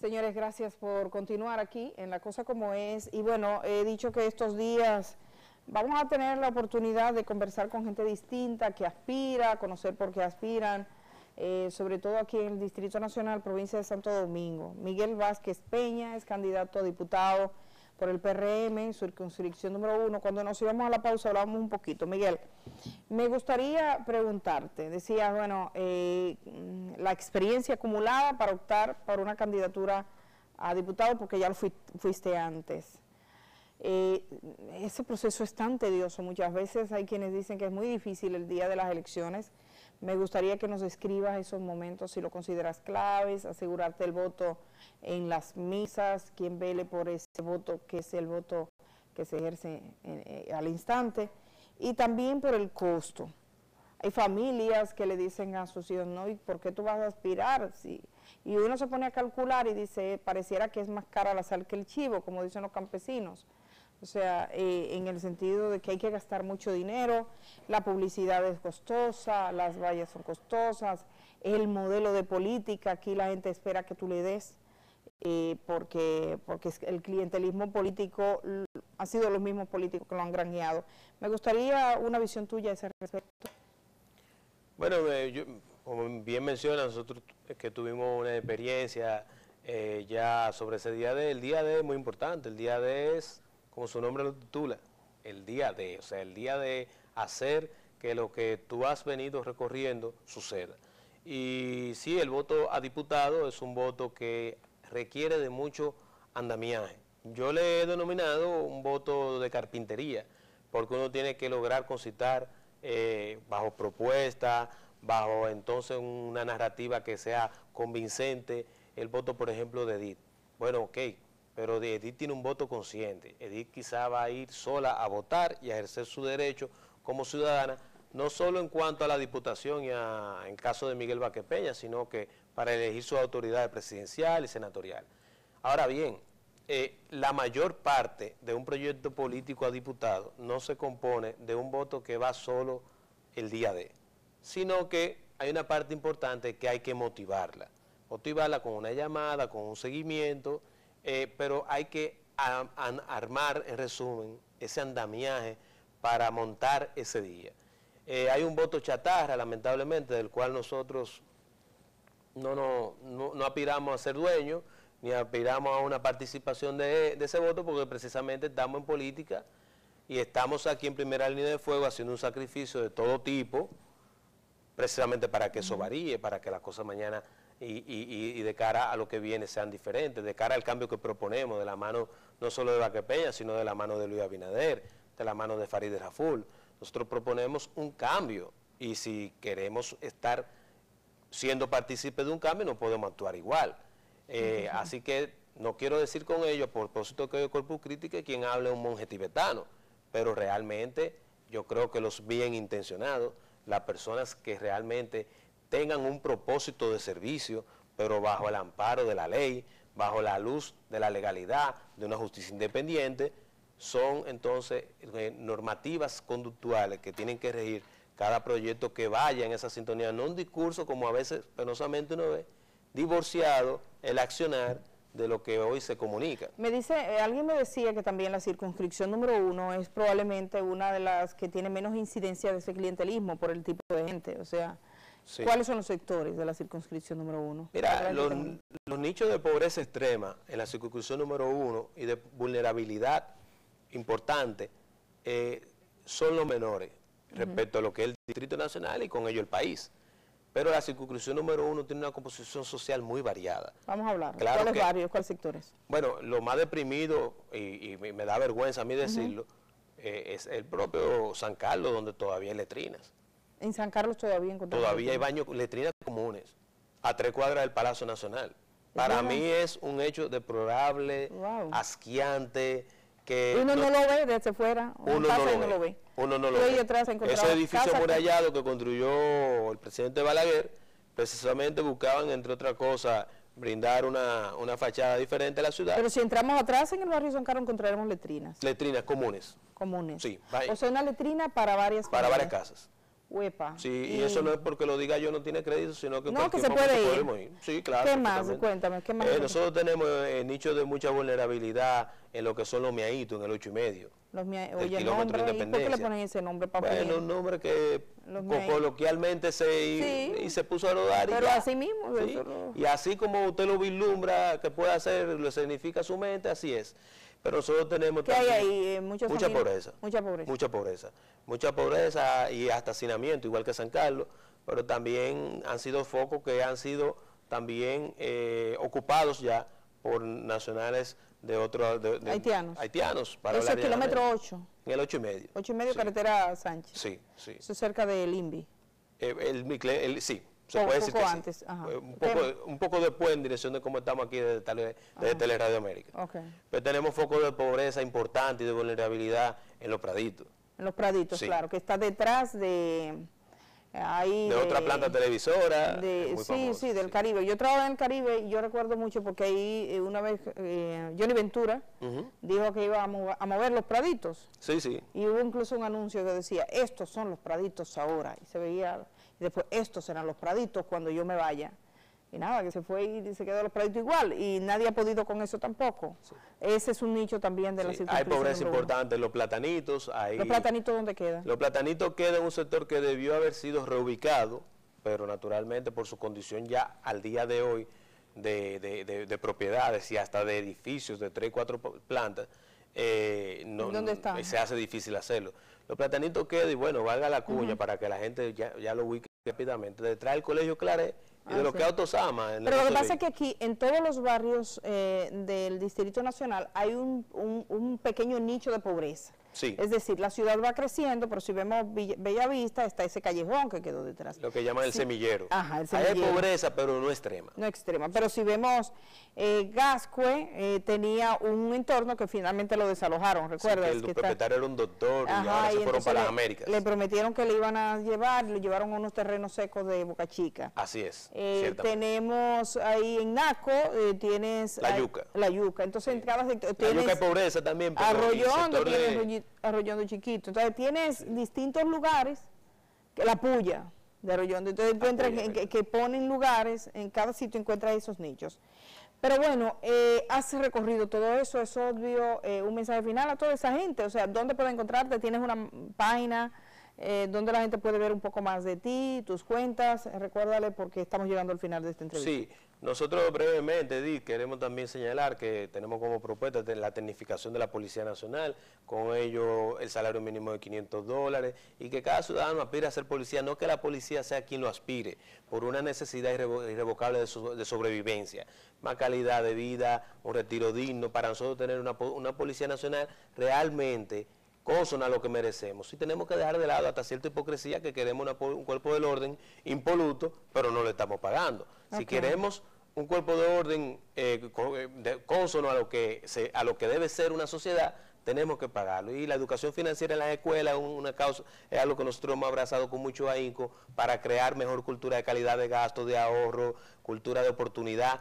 señores, gracias por continuar aquí en La Cosa Como Es. Y bueno, he dicho que estos días vamos a tener la oportunidad de conversar con gente distinta que aspira, conocer por qué aspiran, sobre todo aquí en el Distrito Nacional, provincia de Santo Domingo. Miguel Vázquez Peña es candidato a diputado por el PRM en circunscripción número 1. Cuando nos íbamos a la pausa hablábamos un poquito. Miguel, me gustaría preguntarte, decías, bueno, la experiencia acumulada para optar por una candidatura a diputado, porque ya lo fuiste antes. Ese proceso es tan tedioso, muchas veces hay quienes dicen que es muy difícil el día de las elecciones. Me gustaría que nos describas esos momentos, si lo consideras claves, asegurarte el voto en las misas, quien vele por ese voto, que es el voto que se ejerce al instante, y también por el costo. Hay familias que le dicen a sus hijos, no, ¿y por qué tú vas a aspirar? Sí. Y uno se pone a calcular y dice, pareciera que es más cara la sal que el chivo, como dicen los campesinos. O sea, en el sentido de que hay que gastar mucho dinero, la publicidad es costosa, las vallas son costosas, el modelo de política, aquí la gente espera que tú le des, porque el clientelismo político ha sido los mismos políticos que lo han granjeado. Me gustaría una visión tuya a ese respecto. Bueno, como bien menciona, nosotros que tuvimos una experiencia ya sobre ese día D. El día D es muy importante, el día D es, como su nombre lo titula, el día D, o sea, el día de hacer que lo que tú has venido recorriendo suceda. Y sí, el voto a diputado es un voto que requiere de mucho andamiaje. Yo le he denominado un voto de carpintería, porque uno tiene que lograr concitar bajo propuesta, bajo entonces una narrativa que sea convincente, el voto, por ejemplo, de Edith. Bueno, ok, pero Edith tiene un voto consciente. Edith quizá va a ir sola a votar y a ejercer su derecho como ciudadana, no solo en cuanto a la diputación y en caso de Miguel Vázquez Peña, sino que para elegir sus autoridades presidencial y senatorial. Ahora bien, la mayor parte de un proyecto político a diputado no se compone de un voto que va solo el día de, sino que hay una parte importante que hay que motivarla con una llamada, con un seguimiento, pero hay que armar, en resumen, ese andamiaje para montar ese día. Hay un voto chatarra, lamentablemente, del cual nosotros no aspiramos a ser dueños, ni aspiramos a una participación de ese voto, porque precisamente estamos en política y estamos aquí en primera línea de fuego haciendo un sacrificio de todo tipo, precisamente para que eso varíe, para que las cosas mañana y de cara a lo que viene sean diferentes, de cara al cambio que proponemos, de la mano no solo de Vázquez Peña, sino de la mano de Luis Abinader, de la mano de Farideh Raful. Nosotros proponemos un cambio y si queremos estar siendo partícipes de un cambio no podemos actuar igual. Así que no quiero decir con ello, a propósito que el Corpus Christi, quien habla es un monje tibetano, pero realmente yo creo que los bien intencionados, las personas que realmente tengan un propósito de servicio, pero bajo el amparo de la ley, bajo la luz de la legalidad, de una justicia independiente, son entonces normativas conductuales que tienen que regir cada proyecto que vaya en esa sintonía, no un discurso como a veces penosamente uno ve, divorciado el accionar de lo que hoy se comunica. Alguien me decía que también la circunscripción número 1 es probablemente una de las que tiene menos incidencia de ese clientelismo por el tipo de gente, o sea, sí. ¿Cuáles son los sectores de la circunscripción número 1? Mira, los nichos de pobreza extrema en la circunscripción número 1 y de vulnerabilidad importante son los menores respecto a lo que es el Distrito Nacional y con ello el país. Pero la circunscripción número 1 tiene una composición social muy variada. Vamos a hablar. Claro ¿Cuáles barrios, cuáles sectores? Bueno, lo más deprimido, y me da vergüenza a mí decirlo, es el propio San Carlos, donde todavía hay letrinas. En San Carlos todavía encontramos. Todavía hay baños, letrinas comunes, a 3 cuadras del Palacio Nacional. Para mí es un hecho deplorable, asqueante, que uno no lo ve desde fuera, uno no lo ve. Uno no lo ve. Ese edificio amurallado que construyó el presidente Balaguer, precisamente buscaban, entre otras cosas, brindar una fachada diferente a la ciudad. Pero si entramos atrás en el barrio San Carlos encontraremos letrinas. Letrinas comunes. Comunes. Sí. O sea, una letrina para varias casas. Huepa. Sí, y eso no es porque lo diga yo, no tiene crédito, sino que no, que se puede ir. podemos ir. Sí, claro. ¿Qué más? Cuéntame, ¿qué más? Nosotros tenemos nichos de mucha vulnerabilidad en lo que son los miaitos, en el 8 y medio. Oye, nombre, ¿y por qué le ponen ese nombre? Bueno, un nombre que coloquialmente se puso a rodar. Pero así mismo. Sí. Y así como usted lo vislumbra, que puede hacer, lo significa su mente, así es. Pero nosotros tenemos ¿qué hay ahí? Mucha pobreza. Mucha pobreza y hasta hacinamiento, igual que San Carlos, pero también han sido focos que han sido también ocupados ya por nacionales de otros... Haitianos. Para ¿eso es kilómetro 8? En el 8 y medio. 8 y medio, sí. Carretera Sánchez. Sí, sí. Eso es cerca del INVI. Sí. Se puede decir que antes. Sí. Un poco después en dirección de cómo estamos aquí de Teleradio América. Okay. Pero tenemos focos de pobreza importante y de vulnerabilidad en los Praditos. En los Praditos, sí. Claro, que está detrás de... de otra planta televisora. Sí, del Caribe. Yo trabajaba en el Caribe y yo recuerdo mucho porque ahí una vez Johnny Ventura dijo que iba a mover los Praditos. Sí, sí. Y hubo incluso un anuncio que decía, estos son los Praditos ahora. Y se veía... Y después, estos serán los Praditos cuando yo me vaya. Y nada, que se fue y se quedó los Praditos igual. Y nadie ha podido con eso tampoco. Sí. Ese es un nicho también de la circunscripción. Hay pobreza importante, los platanitos. ¿Los platanitos dónde quedan? Los platanitos quedan en un sector que debió haber sido reubicado, pero naturalmente por su condición ya al día de hoy de propiedades y hasta de edificios de 3, 4 plantas, ¿dónde está? Se hace difícil hacerlo. Los platanitos quedan, y bueno, valga la cuña para que la gente ya lo ubique rápidamente, detrás del Colegio Claret y de lo que Autosama. Pero lo que pasa es que aquí, en todos los barrios del Distrito Nacional, hay un pequeño nicho de pobreza. Sí. Es decir, la ciudad va creciendo, pero si vemos Bellavista, está ese callejón que quedó detrás. Lo que llaman el semillero. Ajá, el semillero. Hay pobreza, pero no extrema. No extrema. Pero si vemos Gascue, tenía un entorno que finalmente lo desalojaron, ¿recuerdas? Sí, que el propietario era un doctor y ahora se fueron para las Américas. Le prometieron que le iban a llevar, le llevaron a unos terrenos secos de Boca Chica. Así es. Tenemos ahí en Naco, tienes... La Yuca. La Yuca. Entonces, en cada sector tienes... La Yuca hay pobreza también. Arroyondo chiquito. Entonces tienes distintos lugares, que la Puya de Arroyondo. Entonces encuentras que ponen lugares, en cada sitio encuentras esos nichos. Pero bueno, has recorrido todo eso, es obvio, un mensaje final a toda esa gente. O sea, ¿dónde puede encontrarte? ¿Tienes una página donde la gente puede ver un poco más de ti, tus cuentas? Recuérdale porque estamos llegando al final de esta entrevista. Sí. Nosotros brevemente, Edith, queremos también señalar que tenemos como propuesta la tecnificación de la Policía Nacional, con ello el salario mínimo de $500 y que cada ciudadano aspire a ser policía, no que la policía sea quien lo aspire, por una necesidad irrevocable de sobrevivencia, más calidad de vida, un retiro digno, para nosotros tener una Policía Nacional realmente consona a lo que merecemos. Y tenemos que dejar de lado hasta cierta hipocresía que queremos un cuerpo del orden impoluto, pero no le estamos pagando. Si queremos un cuerpo de orden consono a lo que debe ser una sociedad, tenemos que pagarlo. Y la educación financiera en las escuelas es algo que nosotros hemos abrazado con mucho ahínco para crear mejor cultura de calidad de gasto, de ahorro, cultura de oportunidad,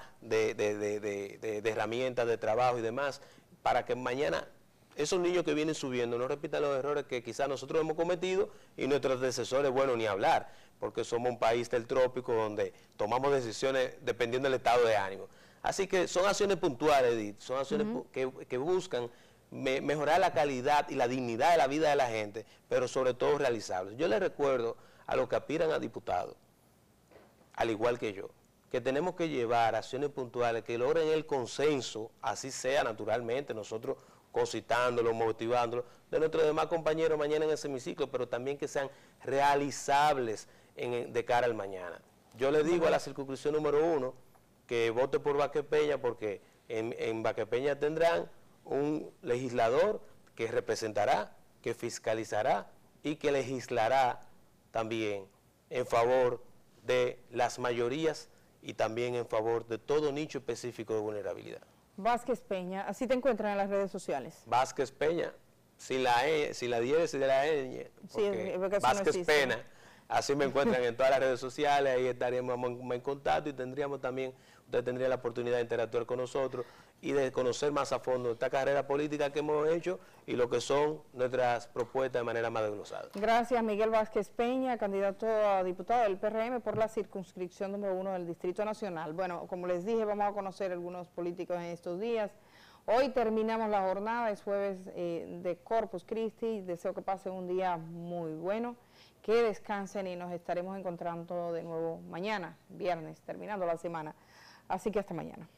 de herramientas de trabajo y demás, para que mañana esos niños que vienen subiendo no repitan los errores que quizás nosotros hemos cometido y nuestros antecesores, bueno, ni hablar, porque somos un país del trópico donde tomamos decisiones dependiendo del estado de ánimo. Así que son acciones puntuales, Edith, son acciones que buscan mejorar la calidad y la dignidad de la vida de la gente, pero sobre todo realizables. Yo les recuerdo a los que aspiran a diputados, al igual que yo, que tenemos que llevar acciones puntuales que logren el consenso, así sea naturalmente, nosotros concitándolo, motivándolo, de nuestros demás compañeros mañana en ese hemiciclo, pero también que sean realizables de cara al mañana. Yo le digo a la circunscripción número 1 que vote por Vázquez Peña, porque en Vázquez Peña tendrán un legislador que representará, que fiscalizará y que legislará también en favor de las mayorías y también en favor de todo nicho específico de vulnerabilidad. Vázquez Peña, así te encuentran en las redes sociales. Vázquez Peña, sin la diéresis de la ñ, porque Vázquez Peña, así me encuentran en todas las redes sociales, ahí estaríamos en contacto y tendríamos también usted tendría la oportunidad de interactuar con nosotros y de conocer más a fondo esta carrera política que hemos hecho y lo que son nuestras propuestas de manera más desglosada. Gracias, Miguel Vázquez Peña, candidato a diputado del PRM por la circunscripción número 1 del Distrito Nacional. Bueno, como les dije, vamos a conocer algunos políticos en estos días. Hoy terminamos la jornada, es jueves de Corpus Christi. Deseo que pasen un día muy bueno, que descansen y nos estaremos encontrando de nuevo mañana, viernes, terminando la semana. Así que hasta mañana.